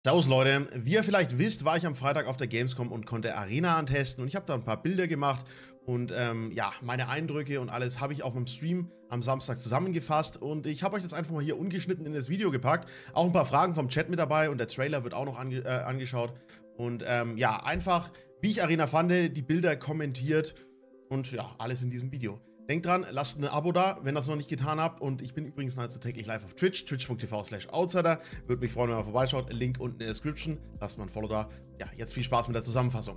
Servus Leute, wie ihr vielleicht wisst, war ich am Freitag auf der Gamescom und konnte Arena antesten und ich habe da ein paar Bilder gemacht und ja, meine Eindrücke und alles habe ich auf meinem Stream am Samstag zusammengefasst und ich habe euch das einfach mal hier ungeschnitten in das Video gepackt. Auch ein paar Fragen vom Chat mit dabei und der Trailer wird auch noch angeschaut und ja, einfach wie ich Arena fand, die Bilder kommentiert und ja, alles in diesem Video. Denkt dran, lasst ein Abo da, wenn ihr das noch nicht getan habt. Und ich bin übrigens nahezu täglich live auf Twitch, twitch.tv/outsider. Würde mich freuen, wenn ihr vorbeischaut. Link unten in der Description. Lasst mal ein Follow da. Ja, jetzt viel Spaß mit der Zusammenfassung.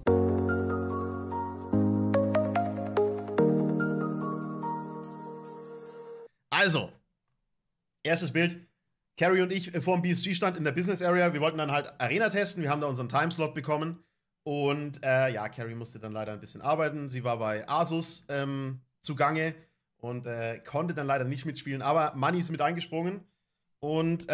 Also, erstes Bild. Carrie und ich vor dem BSG-Stand in der Business Area. Wir wollten dann halt Arena testen. Wir haben da unseren Timeslot bekommen. Und ja, Carrie musste dann leider ein bisschen arbeiten. Sie war bei Asus zugange und konnte dann leider nicht mitspielen, aber Manni ist mit eingesprungen und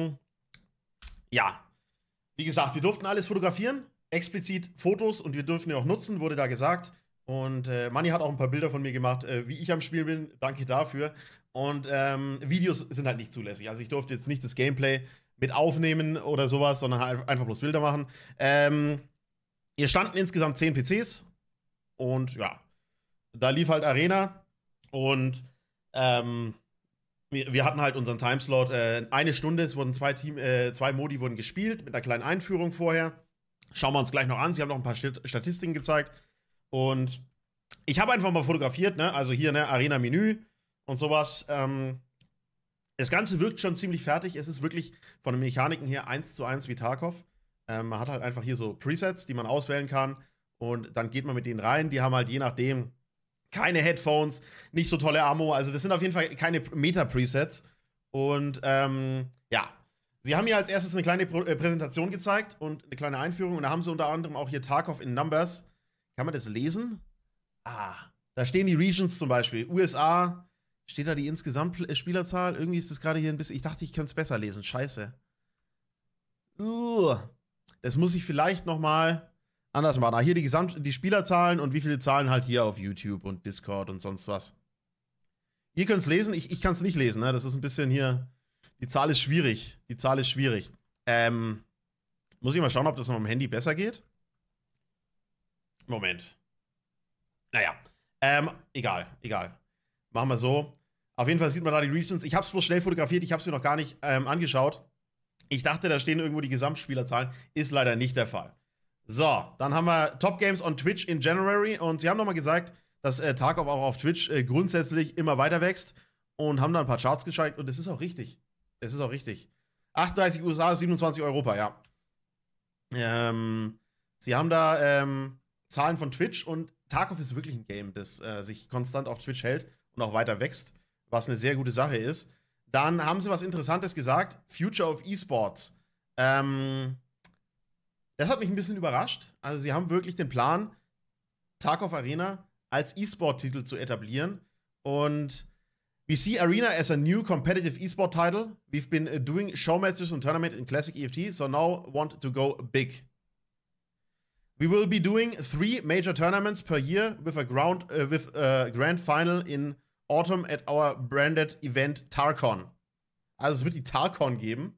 ja, wie gesagt, wir durften alles fotografieren, explizit Fotos und wir dürfen die auch nutzen, wurde da gesagt und Manni hat auch ein paar Bilder von mir gemacht, wie ich am Spielen bin, danke dafür und Videos sind halt nicht zulässig, also ich durfte jetzt nicht das Gameplay mit aufnehmen oder sowas, sondern halt einfach bloß Bilder machen. Hier standen insgesamt 10 PCs und ja, da lief halt Arena und wir hatten halt unseren Timeslot. Eine Stunde, es wurden zwei Modi wurden gespielt, mit einer kleinen Einführung vorher. Schauen wir uns gleich noch an. Sie haben noch ein paar Statistiken gezeigt. Und ich habe einfach mal fotografiert, ne? Also hier, ne, Arena-Menü und sowas. Das Ganze wirkt schon ziemlich fertig. Es ist wirklich von den Mechaniken her 1:1 wie Tarkov. Man hat halt einfach hier so Presets, die man auswählen kann. Und dann geht man mit denen rein. Die haben halt je nachdem keine Headphones, nicht so tolle Ammo. Also das sind auf jeden Fall keine Meta-Presets. Und ja, sie haben hier als erstes eine kleine Präsentation gezeigt und eine kleine Einführung. Und da haben sie unter anderem auch hier Tarkov in Numbers. Kann man das lesen? Ah, da stehen die Regions zum Beispiel. USA, steht da die insgesamt Spielerzahl? Irgendwie ist das gerade hier ein bisschen, ich dachte, ich könnte es besser lesen. Scheiße. Das muss ich vielleicht noch mal anders machen. Hier die Spielerzahlen und wie viele Zahlen halt hier auf YouTube und Discord und sonst was. Ihr könnt es lesen, ich kann es nicht lesen, ne? Das ist ein bisschen hier. Die Zahl ist schwierig. Die Zahl ist schwierig. Muss ich mal schauen, ob das noch am Handy besser geht. Moment. Naja. Egal. Machen wir so. Auf jeden Fall sieht man da die Regions. Ich habe es bloß schnell fotografiert, ich habe es mir noch gar nicht angeschaut. Ich dachte, da stehen irgendwo die Gesamtspielerzahlen. Ist leider nicht der Fall. So, dann haben wir Top Games on Twitch in January und sie haben nochmal gesagt, dass Tarkov auch auf Twitch grundsätzlich immer weiter wächst und haben da ein paar Charts gezeigt und das ist auch richtig. Das ist auch richtig. 38 USA, 27 Europa, ja. Sie haben da Zahlen von Twitch und Tarkov ist wirklich ein Game, das sich konstant auf Twitch hält und auch weiter wächst, was eine sehr gute Sache ist. Dann haben sie was Interessantes gesagt, Future of Esports. Das hat mich ein bisschen überrascht. Also, sie haben wirklich den Plan, Tarkov Arena als E-Sport-Titel zu etablieren. Und we see Arena as a new competitive E-Sport title. We've been doing show matches and tournament in Classic EFT, so now want to go big. We will be doing 3 major tournaments per year with a grand final in autumn at our branded event Tarkon. Also, es wird die Tarkon geben.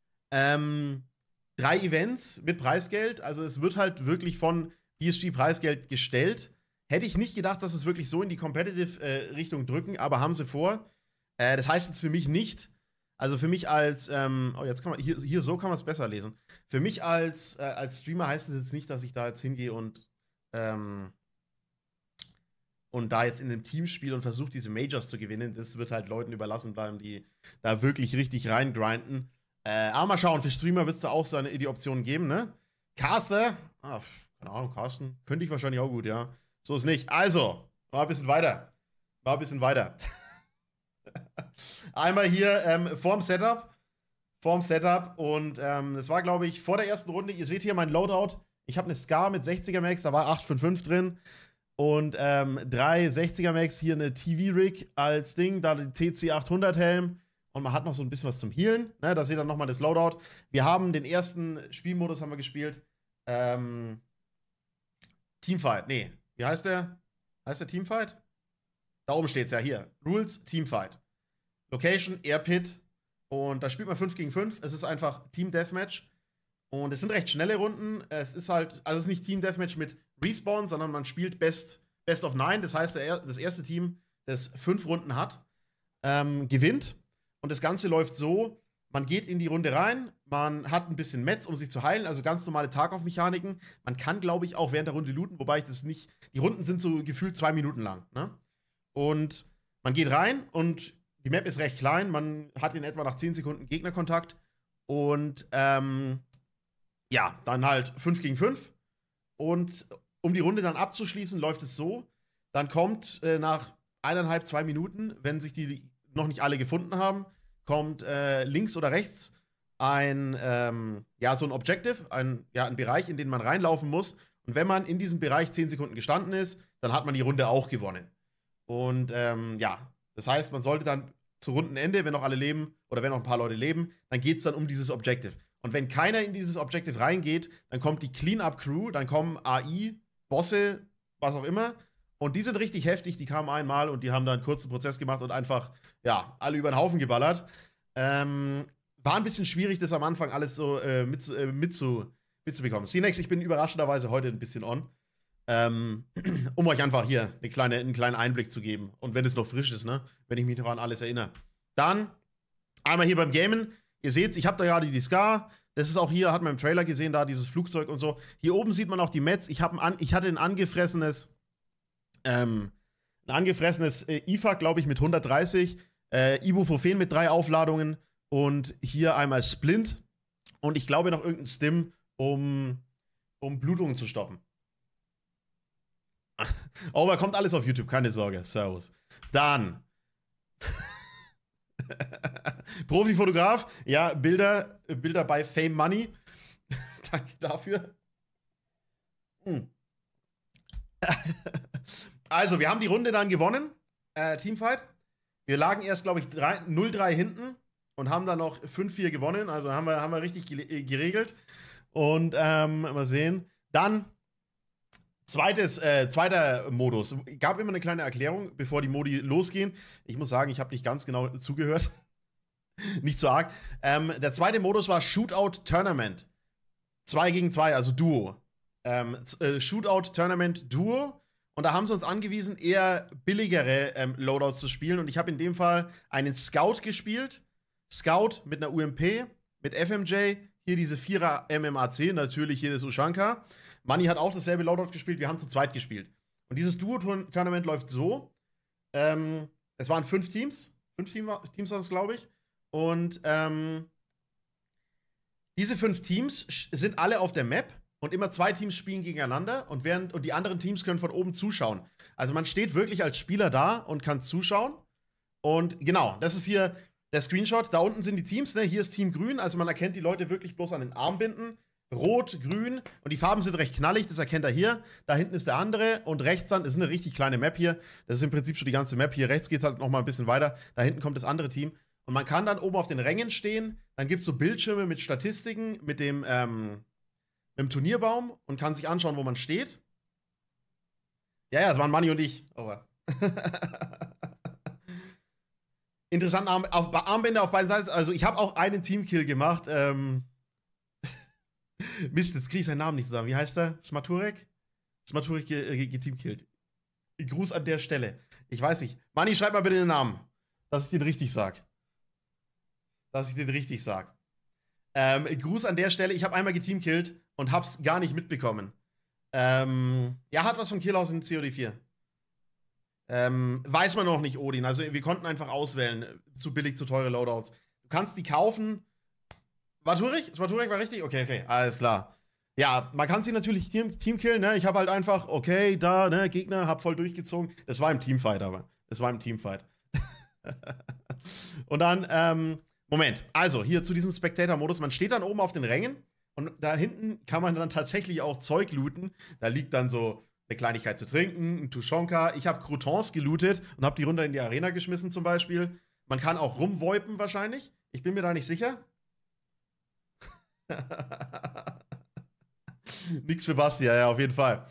3 Events mit Preisgeld, also es wird halt wirklich von BSG Preisgeld gestellt. Hätte ich nicht gedacht, dass es wirklich so in die Competitive-Richtung drücken, aber haben sie vor. Das heißt jetzt für mich nicht, also für mich als, oh, jetzt kann man, hier so kann man es besser lesen. Für mich als Streamer heißt es jetzt nicht, dass ich da jetzt hingehe und da jetzt in einem Team spiele und versuche, diese Majors zu gewinnen. Das wird halt Leuten überlassen bleiben, die da wirklich richtig reingrinden. Aber mal schauen, für Streamer wird es da auch so die Option geben, ne? Caster, keine Ahnung, Carsten, könnte ich wahrscheinlich auch gut, ja. So ist nicht. Also, mal ein bisschen weiter. Einmal hier vorm Setup und das war, glaube ich, vor der ersten Runde. Ihr seht hier mein Loadout. Ich habe eine Scar mit 60er Max, da war 855 drin. Und 3 60er Max, hier eine TV-Rig als Ding, da die TC800 Helm. Und man hat noch so ein bisschen was zum Healen. Ne? Da seht ihr nochmal das Loadout. Wir haben den ersten Spielmodus haben wir gespielt. Teamfight. Nee, wie heißt der? Heißt der Teamfight? Da oben steht's ja, hier. Rules, Teamfight. Location, Air Pit. Und da spielt man 5 gegen 5. Es ist einfach Team Deathmatch. Und es sind recht schnelle Runden. Es ist halt, also es ist nicht Team Deathmatch mit Respawn, sondern man spielt Best of 9. Das heißt, das erste Team, das 5 Runden hat, gewinnt. Und das Ganze läuft so: Man geht in die Runde rein, man hat ein bisschen Metz, um sich zu heilen, also ganz normale Tarkov-Mechaniken. Man kann, glaube ich, auch während der Runde looten, wobei ich das nicht. Die Runden sind so gefühlt 2 Minuten lang. Ne? Und man geht rein und die Map ist recht klein. Man hat in etwa nach 10 Sekunden Gegnerkontakt. Und ja, dann halt 5 gegen 5. Und um die Runde dann abzuschließen, läuft es so: Dann kommt nach 1,5, 2 Minuten, wenn sich die noch nicht alle gefunden haben, kommt links oder rechts ein, ja, so ein Objective, ein Bereich, in den man reinlaufen muss. Und wenn man in diesem Bereich 10 Sekunden gestanden ist, dann hat man die Runde auch gewonnen. Und ja, das heißt, man sollte dann zu Rundenende, wenn noch alle leben oder wenn noch ein paar Leute leben, dann geht es dann um dieses Objective. Und wenn keiner in dieses Objective reingeht, dann kommt die Clean-Up-Crew, dann kommen AI, Bosse, was auch immer. Und die sind richtig heftig, die kamen einmal und die haben da einen kurzen Prozess gemacht und einfach, ja, alle über den Haufen geballert. War ein bisschen schwierig, das am Anfang alles so mitzubekommen. C-Next, ich bin überraschenderweise heute ein bisschen on. Um euch einfach hier einen kleinen Einblick zu geben. Und wenn es noch frisch ist, ne? Wenn ich mich noch an alles erinnere. Dann einmal hier beim Gamen. Ihr seht, ich habe da gerade die Scar. Das ist auch hier, hat man im Trailer gesehen, da dieses Flugzeug und so. Hier oben sieht man auch die Mets. Ich hatte ein angefressenes IFAK, glaube ich, mit 130. Ibuprofen mit 3 Aufladungen. Und hier einmal Splint. Und ich glaube noch irgendein Stim, um Blutungen zu stoppen. Aber kommt alles auf YouTube, keine Sorge. Servus. Dann. Profifotograf. Ja, Bilder bei Fame Money. Danke dafür. Also, wir haben die Runde dann gewonnen. Teamfight. Wir lagen erst, glaube ich, 0-3 hinten und haben dann noch 5-4 gewonnen. Also haben wir richtig geregelt. Und mal sehen. Dann zweiter Modus. Gab immer eine kleine Erklärung, bevor die Modi losgehen. Ich muss sagen, ich habe nicht ganz genau zugehört. Nicht so arg. Der zweite Modus war Shootout Tournament. 2 gegen 2, also Duo. Shootout Tournament Duo. Und da haben sie uns angewiesen, eher billigere Loadouts zu spielen. Und ich habe in dem Fall einen Scout gespielt. Scout mit einer UMP, mit FMJ. Hier diese 4er MMAC, natürlich hier das Ushanka. Manni hat auch dasselbe Loadout gespielt, wir haben zu zweit gespielt. Und dieses Duo-Tournament läuft so: Es waren 5 Teams. 5 Teams waren es, glaube ich. Und diese 5 Teams sind alle auf der Map. Und immer 2 Teams spielen gegeneinander und die anderen Teams können von oben zuschauen. Also man steht wirklich als Spieler da und kann zuschauen. Und genau, das ist hier der Screenshot. Da unten sind die Teams, ne? Hier ist Team Grün, also man erkennt die Leute wirklich bloß an den Armbinden. Rot, Grün und die Farben sind recht knallig, das erkennt er hier. Da hinten ist der andere und rechts dann, das ist eine richtig kleine Map hier. Das ist im Prinzip schon die ganze Map. Hier rechts geht halt noch mal ein bisschen weiter. Da hinten kommt das andere Team. Und man kann dann oben auf den Rängen stehen. Dann gibt es so Bildschirme mit Statistiken, mit dem Turnierbaum und kann sich anschauen, wo man steht. Ja, das waren Manni und ich. Over. Interessant, Armbänder auf beiden Seiten. Also ich habe auch einen Teamkill gemacht. Mist, jetzt kriege ich seinen Namen nicht zusammen. Wie heißt er? Smaturek? Smaturek geteamkillt. Gruß an der Stelle. Ich weiß nicht. Manni, schreib mal bitte den Namen. Dass ich den richtig sag. Gruß an der Stelle. Ich habe einmal geteamkillt und hab's gar nicht mitbekommen. Ja, hat was von Killhouse in COD4. Weiß man noch nicht, Odin. Also wir konnten einfach auswählen. Zu billig, zu teure Loadouts. Du kannst die kaufen. War Turek? Smaturek war richtig? Okay, alles klar. Ja, man kann sie natürlich teamkillen, ne? Ich habe halt einfach, okay, da, ne, Gegner, hab voll durchgezogen. Das war im Teamfight aber. Und dann, Moment. Also, hier zu diesem Spectator-Modus. Man steht dann oben auf den Rängen und da hinten kann man dann tatsächlich auch Zeug looten. Da liegt dann so eine Kleinigkeit zu trinken, ein Tuschonka. Ich habe Croutons gelootet und habe die runter in die Arena geschmissen zum Beispiel. Man kann auch rumvoipen wahrscheinlich. Ich bin mir da nicht sicher. Nix für Basti, ja, auf jeden Fall.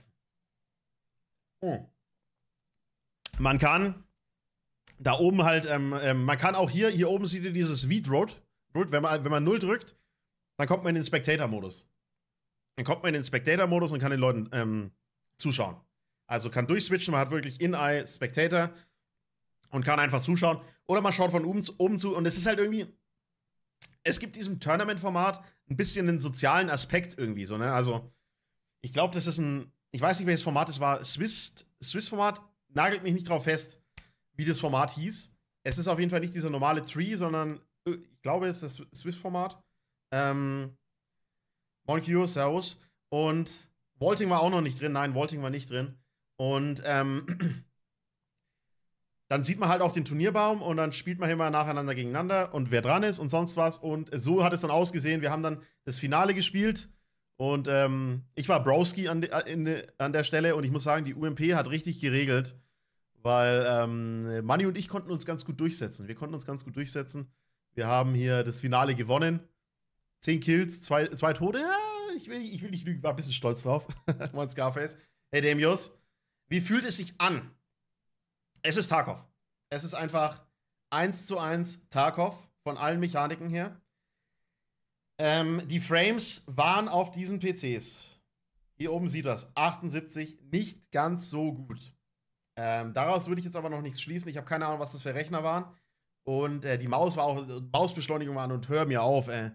Man kann da oben halt, man kann auch hier oben seht ihr dieses Weed Road. Wenn man 0 drückt, dann kommt man in den Spectator-Modus. Dann kommt man in den Spectator-Modus und kann den Leuten zuschauen. Also kann durchswitchen, man hat wirklich In-Eye Spectator und kann einfach zuschauen. Oder man schaut von oben zu und es ist halt irgendwie, es gibt diesem Tournament-Format ein bisschen einen sozialen Aspekt irgendwie so, ne? Also, ich glaube, das ist ich weiß nicht, welches Format es war, Swiss-Format, nagelt mich nicht drauf fest, wie das Format hieß. Es ist auf jeden Fall nicht dieser normale Tree, sondern ich glaube, es ist das Swiss-Format. Monkey, Servus. Und Vaulting war auch noch nicht drin. Nein, Vaulting war nicht drin. Und dann sieht man halt auch den Turnierbaum und dann spielt man immer nacheinander gegeneinander und wer dran ist und sonst was. Und so hat es dann ausgesehen. Wir haben dann das Finale gespielt und ich war Browski an der Stelle und ich muss sagen, die UMP hat richtig geregelt, weil Manni und ich konnten uns ganz gut durchsetzen. Wir konnten uns ganz gut durchsetzen. Wir haben hier das Finale gewonnen. 10 Kills, 2 Tode. Ja, ich will nicht lügen, war ein bisschen stolz drauf. Mein Scarface. Hey, Demios. Wie fühlt es sich an? Es ist Tarkov. Es ist einfach 1:1 Tarkov von allen Mechaniken her. Die Frames waren auf diesen PCs. Hier oben sieht das. 78, nicht ganz so gut. Daraus würde ich jetzt aber noch nichts schließen. Ich habe keine Ahnung, was das für Rechner waren. Und die Mausbeschleunigung waren und hör mir auf, ey.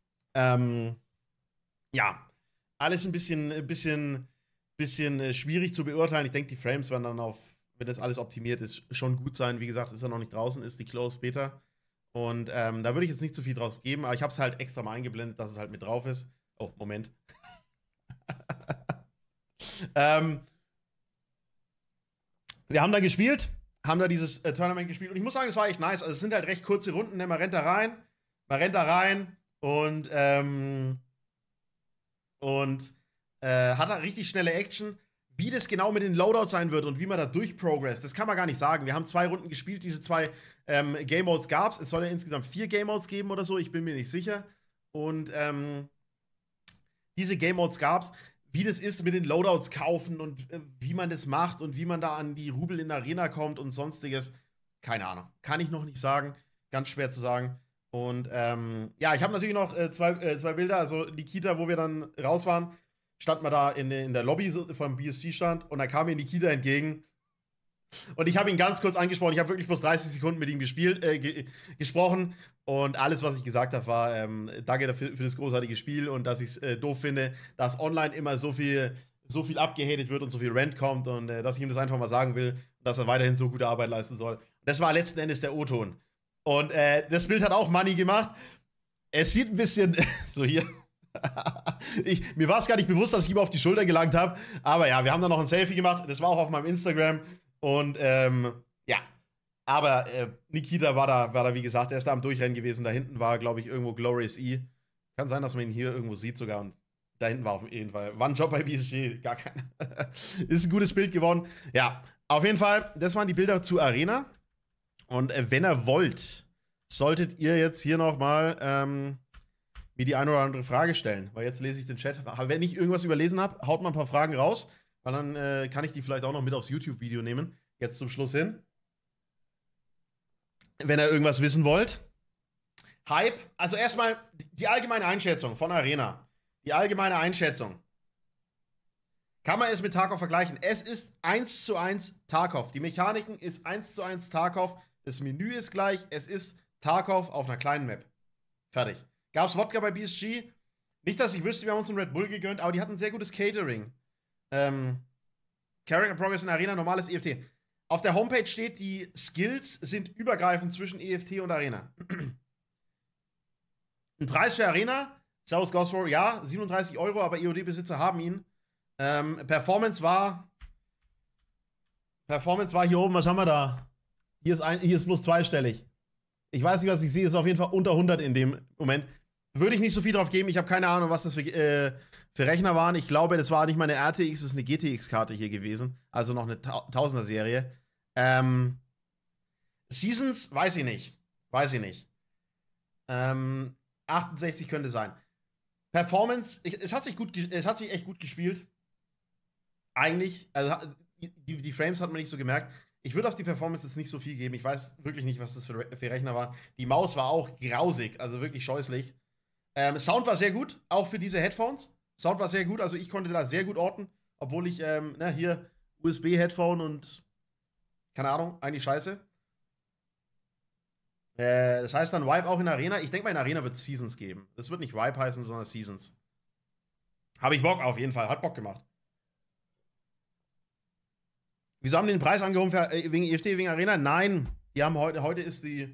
Ja, alles ein bisschen schwierig zu beurteilen. Ich denke, die Frames werden dann wenn das alles optimiert ist, schon gut sein. Wie gesagt, ist ja noch nicht draußen, ist die Closed Beta. Und da würde ich jetzt nicht zu viel drauf geben, aber ich habe es halt extra mal eingeblendet, dass es halt mit drauf ist. Oh, Moment. Wir haben da gespielt, haben da dieses Tournament gespielt und ich muss sagen, es war echt nice. Also es sind halt recht kurze Runden, ne? Man rennt da rein und hat da richtig schnelle Action. Wie das genau mit den Loadouts sein wird und wie man da durchprogresst, das kann man gar nicht sagen. Wir haben 2 Runden gespielt, diese 2 Game Modes gab es. Es soll ja insgesamt 4 Game Modes geben oder so, ich bin mir nicht sicher. Und diese Game Modes gab es. Wie das ist mit den Loadouts kaufen und wie man das macht und wie man da an die Rubel in der Arena kommt und sonstiges, keine Ahnung. Kann ich noch nicht sagen. Ganz schwer zu sagen. Und ja, ich habe natürlich noch zwei Bilder. Also Nikita, wo wir dann raus waren, standen wir da in der Lobby vom BSG-Stand und da kam mir Nikita entgegen. Und ich habe ihn ganz kurz angesprochen. Ich habe wirklich bloß 30 Sekunden mit ihm gesprochen. Und alles, was ich gesagt habe, war danke dafür, für das großartige Spiel und dass ich es doof finde, dass online immer so viel abgehatet wird und so viel Rant kommt und dass ich ihm das einfach mal sagen will und dass er weiterhin so gute Arbeit leisten soll. Das war letzten Endes der O-Ton. Und das Bild hat auch Money gemacht. Es sieht ein bisschen so hier. Mir war es gar nicht bewusst, dass ich ihm auf die Schulter gelangt habe. Aber ja, wir haben dann noch ein Selfie gemacht. Das war auch auf meinem Instagram. Und ja. Aber Nikita war da, wie gesagt, er ist da am Durchrennen gewesen. Da hinten war, glaube ich, irgendwo Glorious E. Kann sein, dass man ihn hier irgendwo sieht sogar. Und da hinten war auf jeden Fall. War ein Job bei BSG. Gar keiner. Ist ein gutes Bild geworden. Ja, auf jeden Fall, das waren die Bilder zu Arena. Und wenn ihr wollt, solltet ihr jetzt hier noch mal mir die eine oder andere Frage stellen. Weil jetzt lese ich den Chat. Wenn ich irgendwas überlesen habe, haut mal ein paar Fragen raus. Weil dann kann ich die vielleicht auch noch mit aufs YouTube-Video nehmen. Jetzt zum Schluss hin. Wenn ihr irgendwas wissen wollt. Hype. Also erstmal die allgemeine Einschätzung von Arena. Die allgemeine Einschätzung. Kann man es mit Tarkov vergleichen? Es ist 1:1 Tarkov. Die Mechaniken ist 1:1 Tarkov. Das Menü ist gleich. Es ist Tarkov auf einer kleinen Map. Fertig. Gab's Wodka bei BSG? Nicht, dass ich wüsste, wir haben uns einen Red Bull gegönnt, aber die hatten sehr gutes Catering. Character Progress in Arena, normales EFT. Auf der Homepage steht, die Skills sind übergreifend zwischen EFT und Arena. Ein Preis für Arena, Servus Ghost War, ja, 37 €, aber EOD-Besitzer haben ihn. Performance war hier oben, was haben wir da? Hier ist bloß zweistellig. Ich weiß nicht, was ich sehe, ist auf jeden Fall unter 100 in dem Moment. Würde ich nicht so viel drauf geben, ich habe keine Ahnung, was das für Rechner waren. Ich glaube, das war nicht mal eine RTX, das ist eine GTX-Karte hier gewesen. Also noch eine 1000er-Serie. Seasons, weiß ich nicht. 68 könnte sein. Performance, es hat sich echt gut gespielt. Eigentlich, also die Frames hat man nicht so gemerkt. Ich würde auf die Performance jetzt nicht so viel geben. Ich weiß wirklich nicht, was das für Rechner war. Die Maus war auch grausig, also wirklich scheußlich. Sound war sehr gut, auch für diese Headphones. Sound war sehr gut, also ich konnte da sehr gut orten, obwohl ich, hier USB-Headphone und keine Ahnung, eigentlich scheiße. Das heißt dann Vibe auch in Arena. Ich denke mal, in Arena wird Seasons geben. Das wird nicht Vibe heißen, sondern Seasons. Habe ich Bock auf jeden Fall. Hat Bock gemacht. Wieso haben die den Preis angehoben für, wegen EFT, wegen Arena? Nein, die haben heute ist die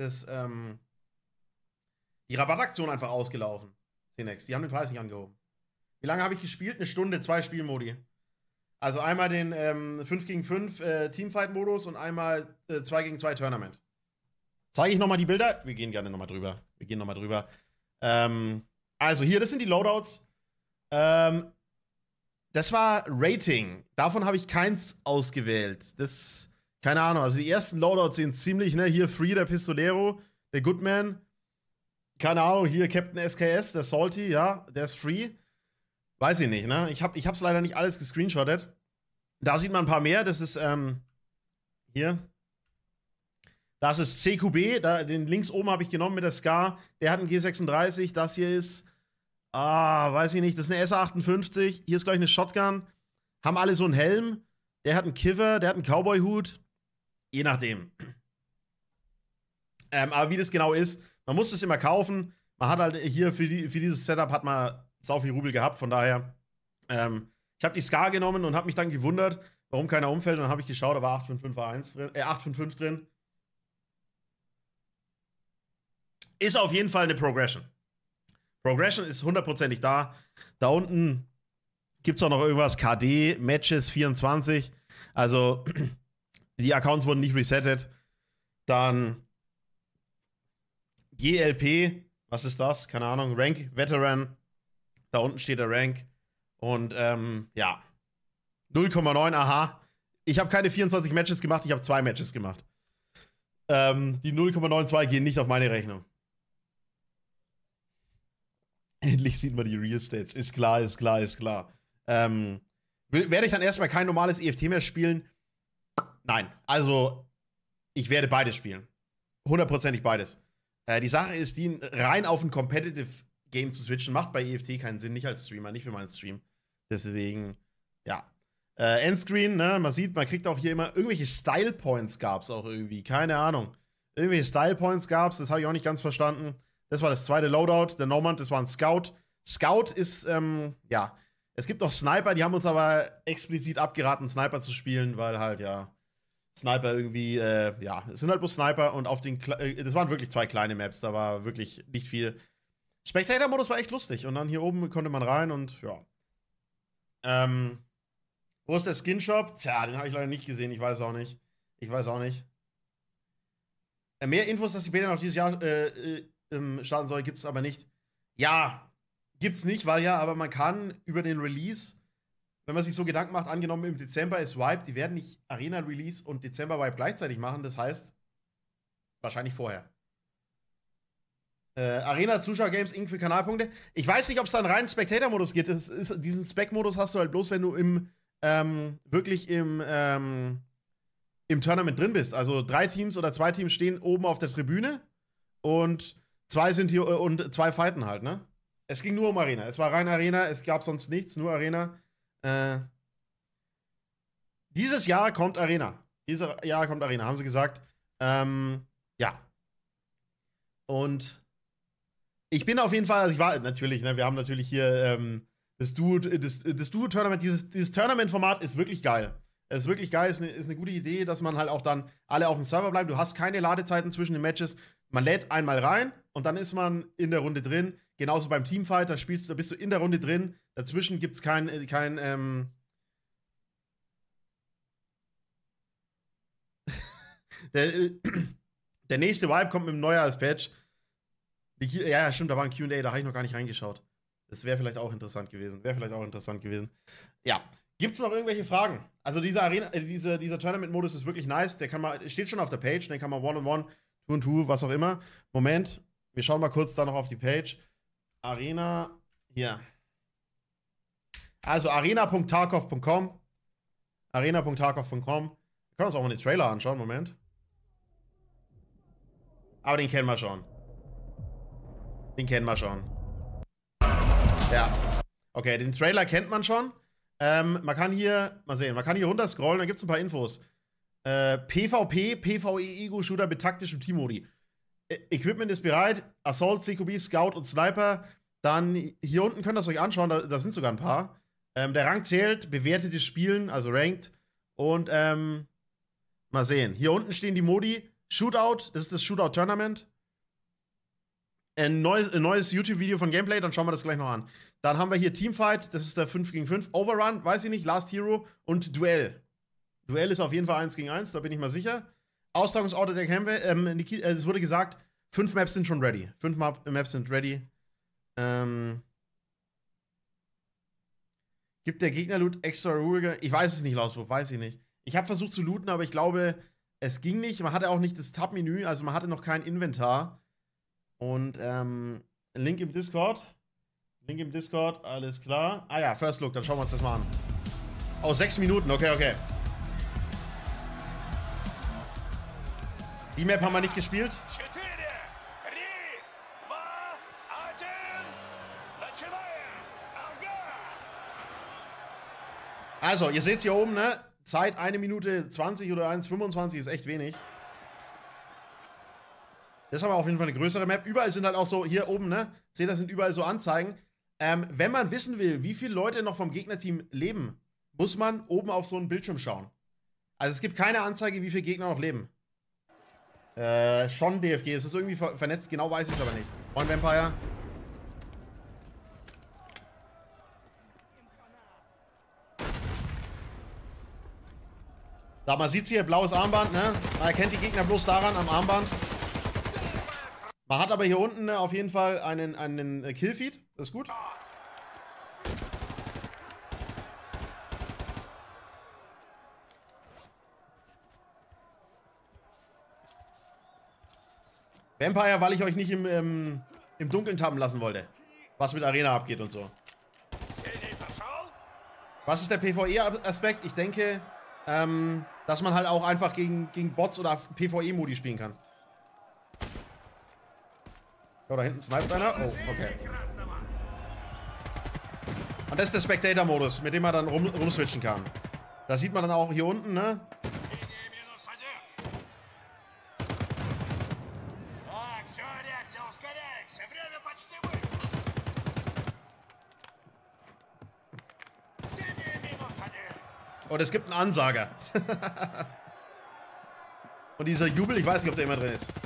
Rabattaktion einfach ausgelaufen. Die haben den Preis nicht angehoben. Wie lange habe ich gespielt? Eine Stunde, 2 Spielmodi. Also einmal den 5 gegen 5 Teamfight-Modus und einmal 2 gegen 2 Tournament. Zeige ich nochmal die Bilder? Wir gehen gerne nochmal drüber. Also hier, das sind die Loadouts. Das war Rating. Davon habe ich keins ausgewählt. Das, keine Ahnung. Also die ersten Loadouts sind ziemlich, ne? Hier Free, der Pistolero, der Goodman. Keine Ahnung, hier Captain SKS, der Salty, ja, der ist free. Weiß ich nicht, ne? Ich hab's leider nicht alles gescreenshottet. Da sieht man ein paar mehr. Das ist, hier. Das ist CQB. Den links oben habe ich genommen mit der Scar. Der hat einen G36. Das hier ist, weiß ich nicht, das ist eine SA58. Hier ist gleich eine Shotgun. Haben alle so einen Helm. Der hat einen Kiver, der hat einen Cowboy-Hut. Je nachdem. Aber wie das genau ist, man muss das immer kaufen. Man hat halt hier für dieses Setup hat man sau viel Rubel gehabt. Von daher, ich habe die Scar genommen und habe mich dann gewundert, warum keiner umfällt. Und dann habe ich geschaut, da war 855 drin, 855 drin. Ist auf jeden Fall eine Progression. Progression ist hundertprozentig da. Da unten gibt es auch noch irgendwas. KD, Matches 24. Also, die Accounts wurden nicht resettet. Dann GLP, was ist das? Keine Ahnung. Rank, Veteran. Da unten steht der Rank. Und, ja. 0,9, aha. Ich habe keine 24 Matches gemacht, ich habe 2 Matches gemacht. Die 0,92 gehen nicht auf meine Rechnung. Endlich sieht man die Real Stats. Ist klar. Werde ich dann erstmal kein normales EFT mehr spielen? Nein. Also, ich werde beides spielen. Hundertprozentig beides. Die Sache ist, die rein auf ein Competitive Game zu switchen, macht bei EFT keinen Sinn. Nicht als Streamer, nicht für meinen Stream. Deswegen, ja. Endscreen, ne? Man sieht, man kriegt auch hier immer irgendwelche Style Points gab's auch irgendwie. Keine Ahnung. Irgendwelche Style Points gab's, das habe ich auch nicht ganz verstanden. Das war das zweite Loadout. Der Normand, das war ein Scout. Scout ist, ja. Es gibt auch Sniper, die haben uns aber explizit abgeraten, Sniper zu spielen, weil halt, ja, Sniper irgendwie, ja, es sind halt bloß Sniper und auf den, das waren wirklich 2 kleine Maps, da war wirklich nicht viel. Spectator-Modus war echt lustig und dann hier oben konnte man rein und, ja. Wo ist der Skinshop? Tja, den habe ich leider nicht gesehen, ich weiß auch nicht. Mehr Infos, dass die Beta noch dieses Jahr, starten soll, gibt's aber nicht. Ja, gibt's nicht, weil ja, aber man kann über den Release, wenn man sich so Gedanken macht, angenommen im Dezember ist Vibe, die werden nicht Arena-Release und Dezember-Vibe gleichzeitig machen, das heißt, wahrscheinlich vorher. Arena-Zuschauer-Games, Inc. für Kanalpunkte. Ich weiß nicht, ob es da einen reinen Spectator-Modus gibt. Diesen Spec-Modus hast du halt bloß, wenn du wirklich im Tournament drin bist. Also 3 Teams oder 2 Teams stehen oben auf der Tribüne und 2 sind hier und 2 fighten halt, ne? Es ging nur um Arena. Es war rein Arena, es gab sonst nichts, nur Arena. Dieses Jahr kommt Arena. Haben sie gesagt. Ja. Und ich bin auf jeden Fall, also ich war natürlich, ne, wir haben natürlich hier das Duo-Tournament. Dieses Tournament-Format ist wirklich geil. Es ist wirklich geil, ist eine gute Idee, dass man halt auch dann alle auf dem Server bleiben. Du hast keine Ladezeiten zwischen den Matches. Man lädt einmal rein und dann ist man in der Runde drin. Genauso beim Teamfight, da bist du in der Runde drin. Dazwischen gibt es kein der nächste Vibe kommt mit dem Neujahrspatch. Ja, stimmt, da war ein Q&A, da habe ich noch gar nicht reingeschaut. Das wäre vielleicht auch interessant gewesen. Ja. Gibt's noch irgendwelche Fragen? Also dieser Tournament-Modus ist wirklich nice. Steht schon auf der Page, den kann man One-on-One, Two-on-Two, was auch immer. Moment, wir schauen mal kurz da noch auf die Page. Arena, hier. Also arena.tarkov.com. Arena.tarkov.com. Wir können uns auch mal den Trailer anschauen, Moment. Aber den kennen wir schon. Ja. Okay, den Trailer kennt man schon. Man kann hier, mal sehen, man kann hier runter scrollen, da gibt es ein paar Infos. PvP, PvE Ego-Shooter mit taktischem Teammodi. Equipment ist bereit, Assault, CQB, Scout und Sniper. Dann hier unten könnt ihr es euch anschauen, da sind sogar ein paar. Der Rang zählt, bewertetes Spielen, also Ranked. Und mal sehen, hier unten stehen die Modi. Shootout, das ist das Shootout-Tournament. Ein neues YouTube-Video von Gameplay, dann schauen wir das gleich noch an. Dann haben wir hier Teamfight, das ist der 5 gegen 5. Overrun, weiß ich nicht, Last Hero und Duell. Duell ist auf jeden Fall 1 gegen 1, da bin ich mal sicher. Austragungsorte der Kämpfe, es wurde gesagt, 5 Maps sind schon ready. 5 Maps sind ready. Gibt der Gegner-Loot extra ruhiger? Ich weiß es nicht, Lausburg, weiß ich nicht. Ich habe versucht zu looten, aber ich glaube, es ging nicht. Man hatte auch nicht das Tab-Menü, also man hatte noch kein Inventar. Und Link im Discord. Link im Discord, alles klar. Ah ja, First Look, dann schauen wir uns das mal an. Oh, 6 Minuten, okay. Die Map haben wir nicht gespielt. Also, ihr seht es hier oben, ne? Zeit 1 Minute 20 oder 1,25 ist echt wenig. Das ist aber auf jeden Fall eine größere Map. Überall sind halt auch so, hier oben, ne? Seht ihr, das sind überall so Anzeigen. Wenn man wissen will, wie viele Leute noch vom Gegnerteam leben, muss man oben auf so einen Bildschirm schauen. Also es gibt keine Anzeige, wie viele Gegner noch leben. Schon DFG. Es ist irgendwie vernetzt, genau weiß ich es aber nicht. Moin Vampire. Da, man sieht hier, blaues Armband, ne? Man erkennt die Gegner bloß daran, am Armband. Man hat aber hier unten auf jeden Fall einen Killfeed. Das ist gut. Vampire, weil ich euch nicht im Dunkeln tappen lassen wollte. Was mit Arena abgeht und so. Was ist der PvE-Aspekt? Ich denke, dass man halt auch einfach gegen Bots oder PvE-Modi spielen kann. Oh, da hinten sniped einer. Oh, okay. Und das ist der Spectator-Modus, mit dem man dann rumswitchen kann. Da sieht man dann auch hier unten, ne? Und es gibt einen Ansager. Und dieser Jubel, ich weiß nicht, ob der immer drin ist.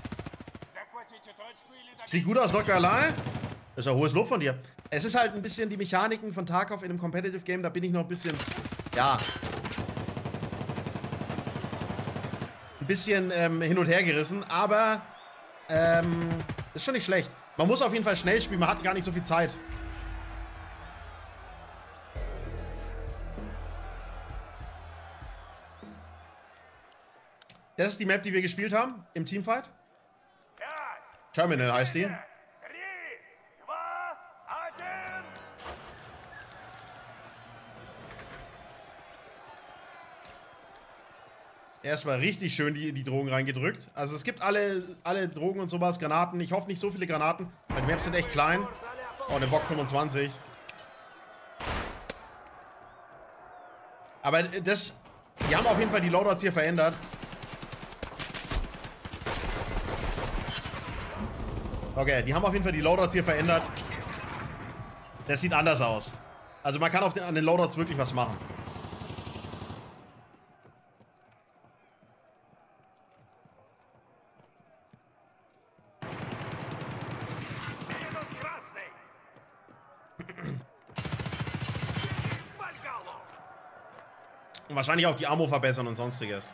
Sieht gut aus, Dr. Allein. Das ist ein hohes Lob von dir. Es ist halt ein bisschen die Mechaniken von Tarkov in einem Competitive Game, da bin ich noch ein bisschen, ja, ein bisschen hin und her gerissen, aber ist schon nicht schlecht. Man muss auf jeden Fall schnell spielen, man hat gar nicht so viel Zeit. Das ist die Map, die wir gespielt haben im Teamfight. Terminal heißt die. Erstmal richtig schön die Drogen reingedrückt. Also es gibt alle Drogen und sowas, Granaten. Ich hoffe nicht so viele Granaten, weil die Maps sind echt klein. Oh, eine Bock 25. Aber die haben auf jeden Fall die Loadouts hier verändert. Okay, die haben auf jeden Fall die Loadouts hier verändert. Das sieht anders aus. Also man kann an den Loadouts wirklich was machen. Und wahrscheinlich auch die Ammo verbessern und sonstiges.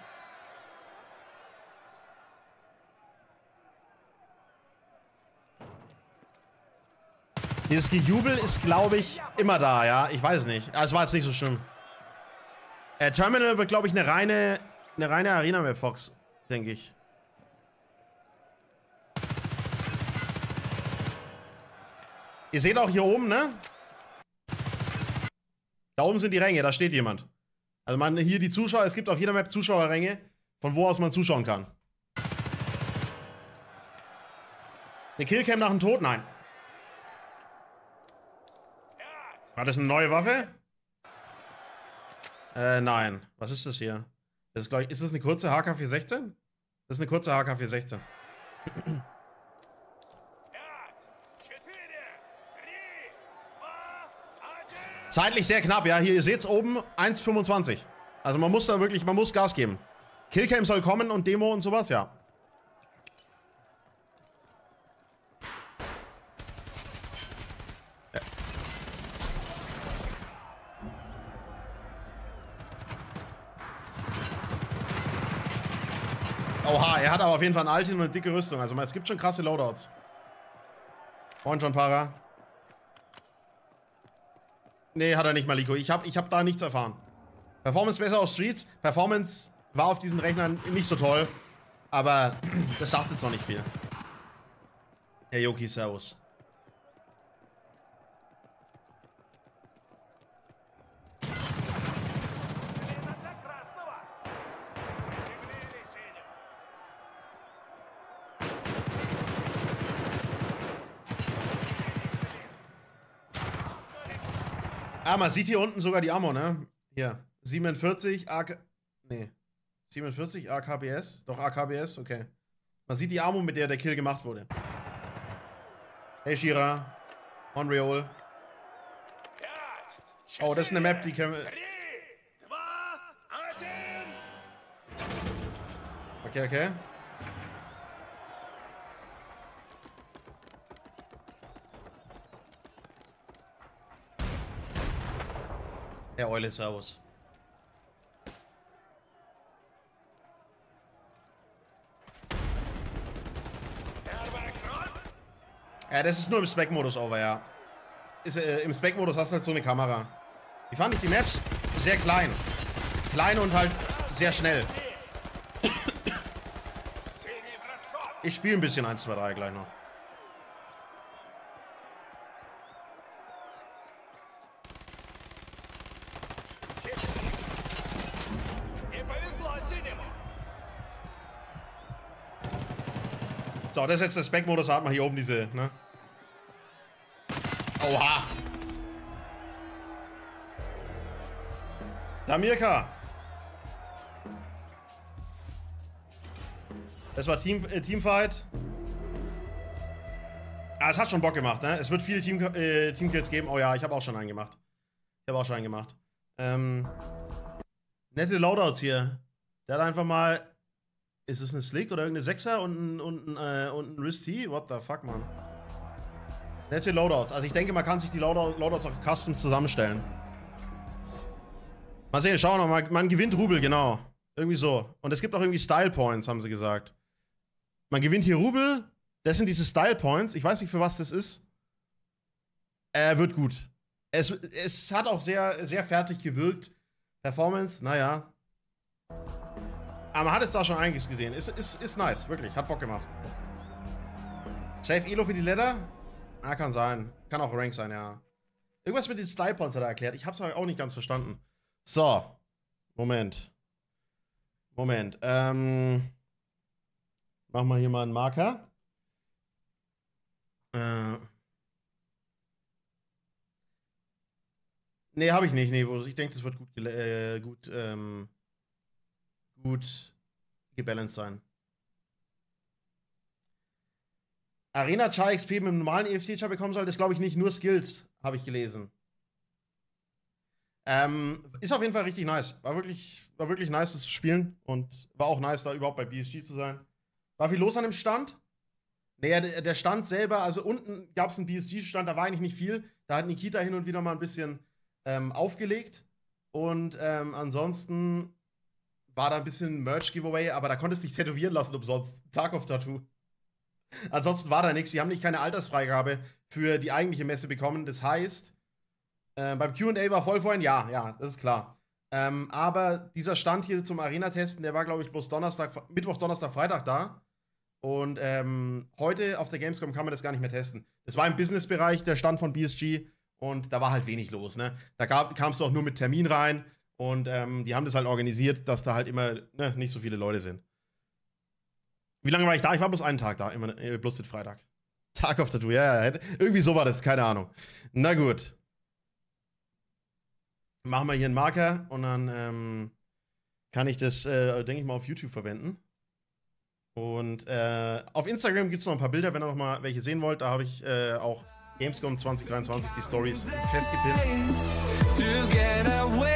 Dieses Gejubel ist, glaube ich, immer da, ja. Ich weiß nicht. Es war jetzt nicht so schlimm. Terminal wird, glaube ich, eine reine Arena-Map, Fox, denke ich. Ihr seht auch hier oben, ne? Da oben sind die Ränge, da steht jemand. Also hier die Zuschauer, es gibt auf jeder Map Zuschauerränge, von wo aus man zuschauen kann. Eine Killcam nach dem Tod? Nein. War das eine neue Waffe? Nein. Was ist das hier? Das ist, ist das eine kurze HK416? Das ist eine kurze HK416. Zeitlich sehr knapp, ja. Hier, ihr seht es oben, 1,25. Also man muss da wirklich, man muss Gas geben. Killcam soll kommen und Demo und sowas, ja. Oha, er hat aber auf jeden Fall einen Altin und eine dicke Rüstung. Also es gibt schon krasse Loadouts. Moin schon, Para. Nee, hat er nicht, Maliko. Ich hab da nichts erfahren. Performance besser auf Streets. Performance war auf diesen Rechnern nicht so toll. Aber das sagt jetzt noch nicht viel. Herr Yoki, servus. Ah, man sieht hier unten sogar die Ammo, ne? Hier. 47 AK. Nee. 47 AKBS? Doch, AKBS, okay. Man sieht die Ammo, mit der der Kill gemacht wurde. Hey, Shira. Monreal. Oh, das ist eine Map, die können wir. Okay, okay. Herr Eule, servus. Ja, das ist nur im Spec-Modus over, ja. Im Spec-Modus hast du halt so eine Kamera. Wie fand ich die Maps? Sehr klein. Klein und halt sehr schnell. Ich spiele ein bisschen 1, 2, 3 gleich noch. So, das ist jetzt der Spec-Modus, da hat man hier oben diese, ne? Oha! Damirka! Das war Teamfight. Ah, es hat schon Bock gemacht, ne? Es wird viele Teamkills geben. Oh ja, ich habe auch schon einen gemacht. Nette Loadouts hier. Der hat einfach mal. Ist es eine Slick oder irgendeine Sechser und ein Wrist-T? What the fuck, man? Nette Loadouts. Also ich denke, man kann sich die Loadouts auch custom zusammenstellen. Mal sehen, schauen wir mal. Man gewinnt Rubel, genau. Irgendwie so. Und es gibt auch irgendwie Style Points, haben sie gesagt. Man gewinnt hier Rubel. Das sind diese Style Points. Ich weiß nicht, für was das ist. Wird gut. Es hat auch sehr, sehr fertig gewirkt. Performance, naja. Aber man hat jetzt da schon einiges gesehen. Ist nice, wirklich. Hat Bock gemacht. Safe Elo für die Leather? Ah, kann sein. Kann auch Rank sein, ja. Irgendwas mit den Style Points hat er erklärt. Ich hab's aber auch nicht ganz verstanden. So. Moment. Machen wir hier mal einen Marker. Nee, habe ich nicht. Nee, ich denke, das wird gut gebalanced sein. Arena Char XP mit einem normalen EFT-Char bekommen soll, das glaube ich nicht, nur Skills, habe ich gelesen. Ist auf jeden Fall richtig nice. War wirklich nice, das zu spielen. Und war auch nice, da überhaupt bei BSG zu sein. War viel los an dem Stand? Naja, der Stand selber, also unten gab es einen BSG-Stand, da war eigentlich nicht viel. Da hat Nikita hin und wieder mal ein bisschen aufgelegt. Und ansonsten war da ein bisschen Merch-Giveaway, aber da konntest du dich tätowieren lassen umsonst. Tarkov-Tattoo. Ansonsten war da nichts. Die haben nicht keine Altersfreigabe für die eigentliche Messe bekommen. Das heißt, beim Q&A war voll vorhin, ja, das ist klar. Aber dieser Stand hier zum Arena-Testen, der war, glaube ich, bloß Mittwoch, Donnerstag, Freitag da. Und heute auf der Gamescom kann man das gar nicht mehr testen. Es war im Business-Bereich der Stand von BSG und da war halt wenig los, ne? Da kamst du auch nur mit Termin rein und die haben das halt organisiert, dass da halt immer nicht so viele Leute sind. Wie lange war ich da? Ich war bloß einen Tag da, immer bloß den Freitag. Tag of Tattoo, ja, irgendwie so war das, keine Ahnung. Na gut. machen wir hier einen Marker und dann kann ich das, denke ich mal, auf YouTube verwenden. Und auf Instagram gibt es noch ein paar Bilder, wenn ihr noch mal welche sehen wollt. Da habe ich auch Gamescom 2023 die Stories festgepinnt.